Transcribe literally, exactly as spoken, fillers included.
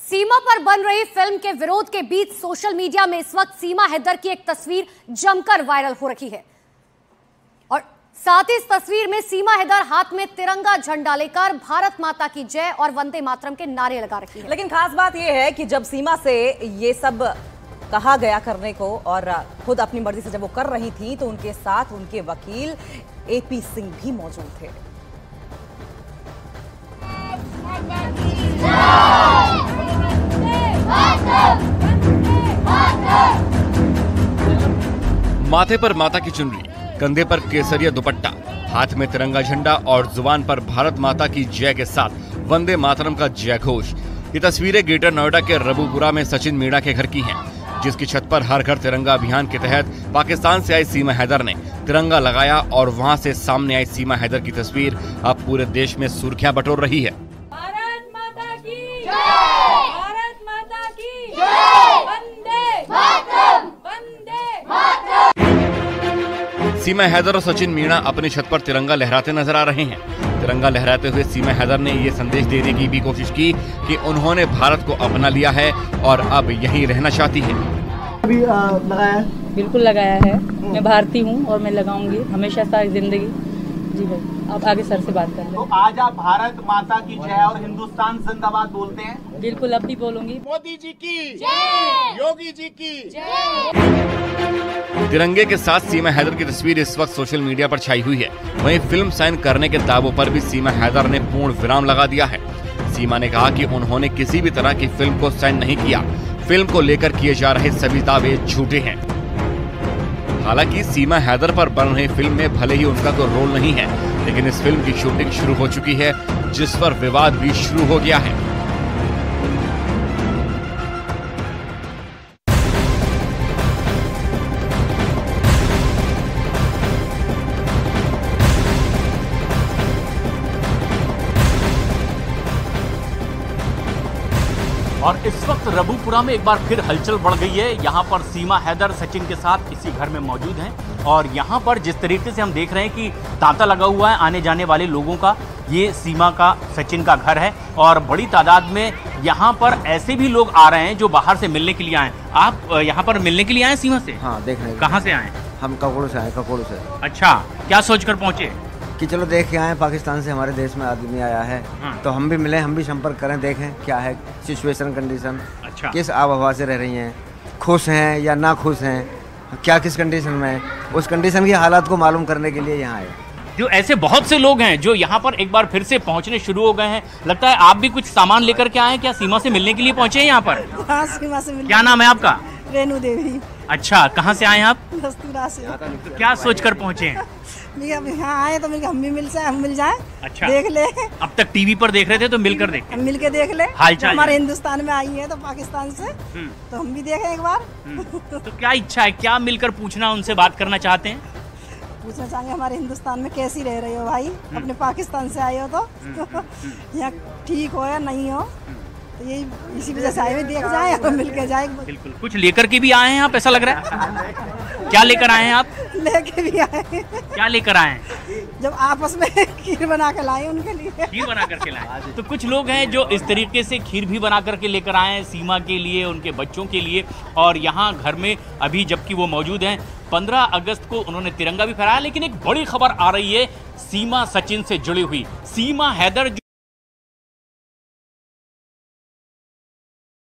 सीमा पर बन रही फिल्म के विरोध के बीच सोशल मीडिया में इस वक्त सीमा हैदर की एक तस्वीर जमकर वायरल हो रही है और साथ ही इस तस्वीर में सीमा हैदर हाथ में तिरंगा झंडा लेकर भारत माता की जय और वंदे मातरम के नारे लगा रही है। लेकिन खास बात यह है कि जब सीमा से ये सब कहा गया करने को और खुद अपनी मर्जी से जब वो कर रही थी तो उनके साथ उनके वकील एपी सिंह भी मौजूद थे। माथे पर माता की चुनरी, कंधे पर केसरिया दुपट्टा, हाथ में तिरंगा झंडा और जुबान पर भारत माता की जय के साथ वंदे मातरम का जय घोष। ये तस्वीरें ग्रेटर नोएडा के रबुपुरा में सचिन मीणा के घर की हैं, जिसकी छत पर हर घर तिरंगा अभियान के तहत पाकिस्तान से आई सीमा हैदर ने तिरंगा लगाया और वहां से सामने आई सीमा हैदर की तस्वीर अब पूरे देश में सुर्खियां बटोर रही है। भारत माता की जय, भारत माता की जय, वंदे मातरम, वंदे मातरम। सीमा हैदर और सचिन मीणा अपनी छत पर तिरंगा लहराते नजर आ रहे हैं। तिरंगा लहराते हुए सीमा हैदर ने ये संदेश देने की भी कोशिश की कि उन्होंने भारत को अपना लिया है और अब यहीं रहना चाहती है। अभी लगाया है? बिल्कुल लगाया है। मैं भारतीय हूँ और मैं लगाऊंगी हमेशा सारी जिंदगी। जी भाई, आप आगे सर से बात कर लें। तो आज आप भारत माता की जय और हिंदुस्तान जिंदाबाद बोलते हैं? बिल्कुल, अब भी बोलूंगी। मोदी जी की जय, योगी जी की जय। तिरंगे के साथ सीमा हैदर की तस्वीर इस वक्त सोशल मीडिया पर छाई हुई है। वहीं फिल्म साइन करने के दावों पर भी सीमा हैदर ने पूर्ण विराम लगा दिया है। सीमा ने कहा कि उन्होंने किसी भी तरह की फिल्म को साइन नहीं किया। फिल्म को लेकर किए जा रहे सभी दावे झूठे हैं। हालांकि सीमा हैदर पर बन रही फिल्म में भले ही उनका कोई रोल नहीं है, लेकिन इस फिल्म की शूटिंग शुरू हो चुकी है, जिस पर विवाद भी शुरू हो गया है। और इस वक्त रबुपुरा में एक बार फिर हलचल बढ़ गई है। यहाँ पर सीमा हैदर सचिन के साथ इसी घर में मौजूद हैं और यहाँ पर जिस तरीके से हम देख रहे हैं कि तांता लगा हुआ है आने जाने वाले लोगों का, ये सीमा का सचिन का घर है और बड़ी तादाद में यहाँ पर ऐसे भी लोग आ रहे हैं जो बाहर से मिलने के लिए आए। आप यहाँ पर मिलने के लिए आए सीमा से? हाँ, देख रहे हैं। कहाँ से आए? हम ककोड़ू से आए, ककोड़ू से। अच्छा, क्या सोचकर पहुँचे? कि चलो देख के आए, पाकिस्तान से हमारे देश में आदमी आया है। हाँ। तो हम भी मिले, हम भी संपर्क करें, देखें क्या है सिचुएशन, कंडीशन। अच्छा। किस आब हवा से रह रही हैं, खुश हैं या ना खुश हैं, क्या किस कंडीशन में, उस कंडीशन की हालात को मालूम करने के लिए यहाँ आए। जो ऐसे बहुत से लोग हैं जो यहाँ पर एक बार फिर से पहुँचने शुरू हो गए हैं। लगता है आप भी कुछ सामान लेकर के आए हैं क्या? सीमा से मिलने के लिए पहुँचे हैं यहाँ पर? हाँ, सीमा से मिलने। क्या नाम है आपका? रेणु देवी। अच्छा, कहाँ से आए हैं आप? दस्तूरा से। तो क्या सोचकर पहुँचे हैं? अब यहाँ आए तो हम भी मिल जाए, हम मिल जाए। अच्छा, देख ले। अब तक टीवी पर देख रहे थे तो मिलकर देखें। मिल के देख ले। हालचाल हमारे हिंदुस्तान में आई है तो पाकिस्तान से, तो हम भी देखें एक बार। तो क्या इच्छा है, क्या मिलकर पूछना, उनसे बात करना चाहते हैं? पूछना चाहेंगे हमारे हिंदुस्तान में कैसी रह रहे हो भाई, अपने पाकिस्तान से आए हो तो यहाँ ठीक हो या नहीं हो, तो यही इसी वजह से आए हुए, देख जाए और मिल के जाए। बिल्कुल, कुछ लेकर के भी आए हैं आप, ऐसा लग रहा है। क्या लेकर आए हैं आप? लेके भी आए। क्या लेकर आए हैं? जब आपस में खीर बना कर लाए उनके लिए। खीर बना करके लाए। तो कुछ लोग हैं जो इस तरीके से खीर भी बना करके लेकर आए हैं सीमा के लिए, उनके बच्चों के लिए। और यहाँ घर में अभी जबकि वो मौजूद हैं, पंद्रह अगस्त को उन्होंने तिरंगा भी फहराया। लेकिन एक बड़ी खबर आ रही है सीमा सचिन से जुड़ी हुई। सीमा हैदर